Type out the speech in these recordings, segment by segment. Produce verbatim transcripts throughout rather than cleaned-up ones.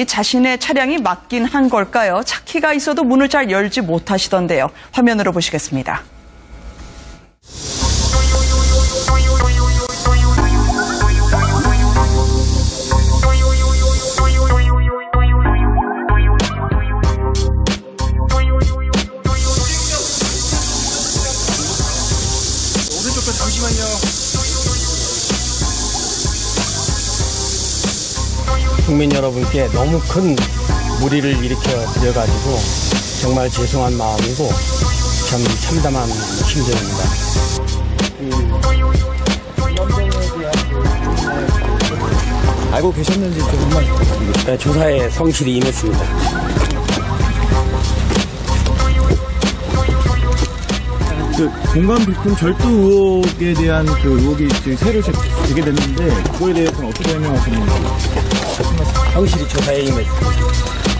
이 자신의 차량이 맞긴 한 걸까요? 차키가 있어도 문을 잘 열지 못하시던데요. 화면으로 보시겠습니다. 오른쪽도 잠시만요. 국민 여러분께 너무 큰 무리를 일으켜 드려가지고 정말 죄송한 마음이고 참 참담한 심정입니다. 알고 계셨는지 좀 한번 부탁드립니다. 네, 조사에 성실히 임했습니다. 그 공간 비품 절도 의혹에 대한 그 의혹이 지금 새로 제기되게 됐는데 그거에 대해서는 어떻게 해명하시는지? 성실히 조사에 임했습니다.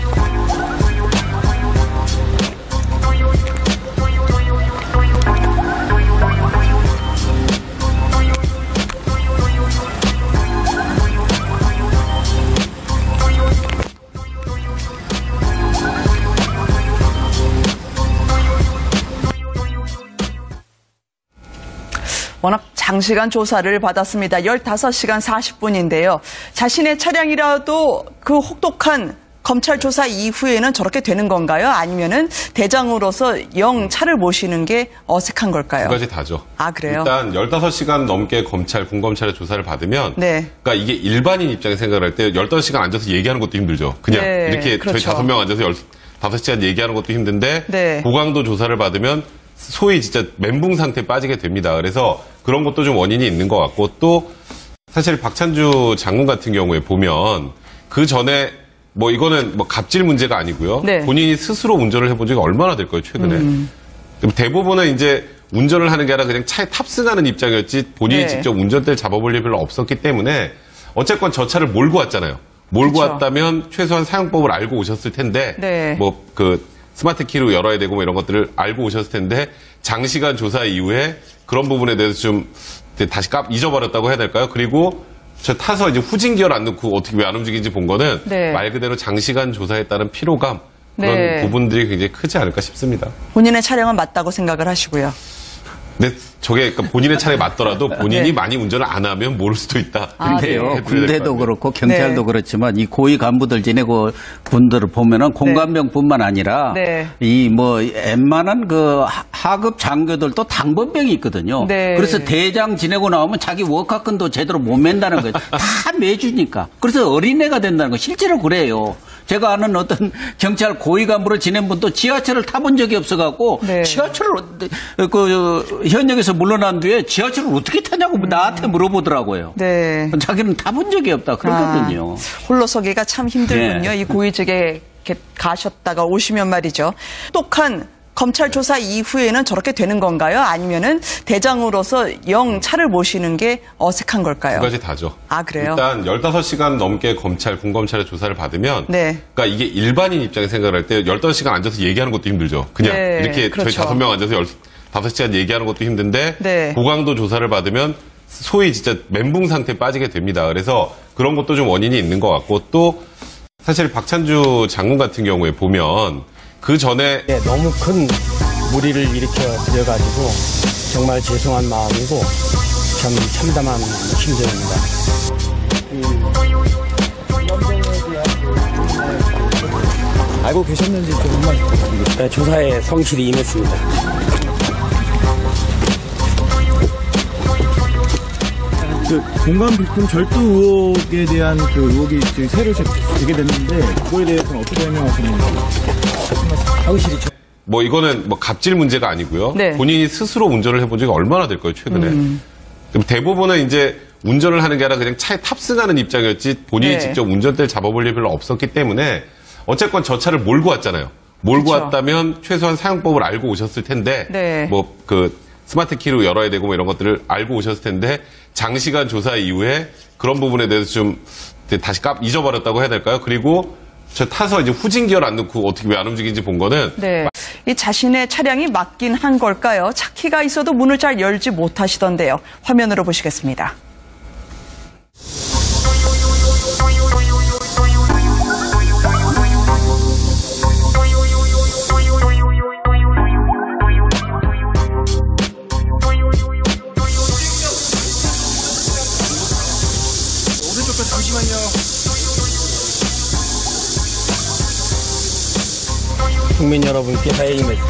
워낙 장시간 조사를 받았습니다. 열다섯 시간 사십 분인데요. 자신의 차량이라도 그 혹독한 검찰 조사 이후에는 저렇게 되는 건가요? 아니면은 대장으로서 영 차를 모시는 게 어색한 걸까요? 두 가지 다죠. 아, 그래요? 일단 열다섯 시간 넘게 검찰, 군검찰의 조사를 받으면 네. 그러니까 이게 일반인 입장에 생각을 할 때 열다섯 시간 앉아서 얘기하는 것도 힘들죠. 그냥 네, 이렇게 그렇죠. 저희 다섯 명 앉아서 열다섯 시간 얘기하는 것도 힘든데 네. 고강도 조사를 받으면 소위 진짜 멘붕 상태에 빠지게 됩니다. 그래서 그런 것도 좀 원인이 있는 것 같고 또 사실 박찬주 장군 같은 경우에 보면 그 전에 뭐 이거는 뭐 갑질 문제가 아니고요. 네. 본인이 스스로 운전을 해본 적이 얼마나 될까요, 최근에? 음. 대부분은 이제 운전을 하는 게 아니라 그냥 차에 탑승하는 입장이었지 본인이 네. 직접 운전대를 잡아볼 일이 별로 없었기 때문에 어쨌건 저 차를 몰고 왔잖아요. 몰고 그쵸. 왔다면 최소한 사용법을 알고 오셨을 텐데 네. 뭐 그 스마트 키로 열어야 되고 뭐 이런 것들을 알고 오셨을 텐데 장시간 조사 이후에 그런 부분에 대해서 좀 다시 깝 잊어버렸다고 해야 될까요? 그리고 저 타서 이제 후진 기어를 안 넣고 어떻게 왜 안 움직이는지 본 거는 네. 말 그대로 장시간 조사에 따른 피로감 그런 네. 부분들이 굉장히 크지 않을까 싶습니다. 본인의 차량은 맞다고 생각을 하시고요. 근데 저게 그러니까 본인의 차량에 맞더라도 본인이 네. 많이 운전을 안 하면 모를 수도 있다. 아, 근데요, 네. 군대도 그렇고 경찰도 네. 그렇지만 이 고위 간부들 지내고 분들을 보면은 공관병뿐만 아니라 네. 이 뭐 웬만한 그 하- 하급 장교들도 당번병이 있거든요. 네. 그래서 대장 지내고 나오면 자기 워카건도 제대로 못 맨다는 거예요. 다 매주니까. 그래서 어린애가 된다는 거 실제로 그래요. 제가 아는 어떤 경찰 고위 간부를 지낸 분도 지하철을 타본 적이 없어갖고 네. 지하철을 어- 그 현역에서 물러난 뒤에 지하철을 어떻게 타냐고 나한테 물어보더라고요. 네. 자기는 타본 적이 없다 그러거든요. 아, 홀로서기가 참 힘들군요. 네. 이 고위직에 이렇게 가셨다가 오시면 말이죠. 똑똑한 검찰 조사 이후에는 저렇게 되는 건가요? 아니면은 대장으로서 영 차를 모시는 게 어색한 걸까요? 두 가지 다죠. 아, 그래요? 일단 열다섯 시간 넘게 검찰, 군검찰의 조사를 받으면 네. 그러니까 이게 일반인 입장에 생각을 할 때 열다섯 시간 앉아서 얘기하는 것도 힘들죠. 그냥 네, 이렇게 그렇죠. 저희 다섯 명 앉아서 열다섯 시간 얘기하는 것도 힘든데 네. 고강도 조사를 받으면 소위 진짜 멘붕 상태에 빠지게 됩니다. 그래서 그런 것도 좀 원인이 있는 것 같고 또 사실 박찬주 장군 같은 경우에 보면 그 전에 네, 너무 큰 무리를 일으켜 드려가지고 정말 죄송한 마음이고 참 참담한 심정입니다. 알고 계셨는지 좀 한번 부탁드립니다. 네, 조사에 성실히 임했습니다. 그 공간 비품 절도 의혹에 대한 그 의혹이 지금 새로 제기되게 됐는데 그거에 대해서는 어떻게 해명하시는지? 성실히 조- 뭐 이거는 뭐 갑질 문제가 아니고요. 네. 본인이 스스로 운전을 해본 적이 얼마나 될까요, 최근에? 음. 대부분은 이제 운전을 하는 게 아니라 그냥 차에 탑승하는 입장이었지 본인이 네. 직접 운전대를 잡아볼 일이 별로 없었기 때문에 어쨌건 저 차를 몰고 왔잖아요. 몰고 그쵸. 왔다면 최소한 사용법을 알고 오셨을 텐데 네. 뭐 그 스마트 키로 열어야 되고 뭐 이런 것들을 알고 오셨을 텐데 장시간 조사 이후에 그런 부분에 대해서 좀 다시 깝 잊어버렸다고 해야 될까요? 그리고 저 타서 이제 후진 기어를 안 넣고 어떻게 왜 안 움직이는지 본 거는 네. 이 자신의 차량이 맞긴 한 걸까요? 차키가 있어도 문을 잘 열지 못하시던데요. 화면으로 보시겠습니다. 리포터 잠시만요. 국민 여러분께 하야의 말씀.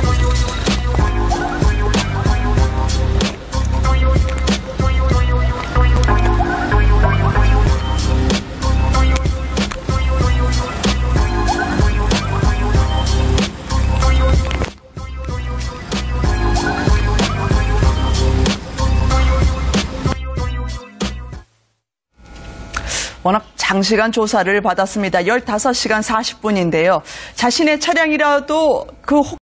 워낙 장시간 조사를 받았습니다. 열다섯 시간 사십 분인데요. 자신의 차량이라도 그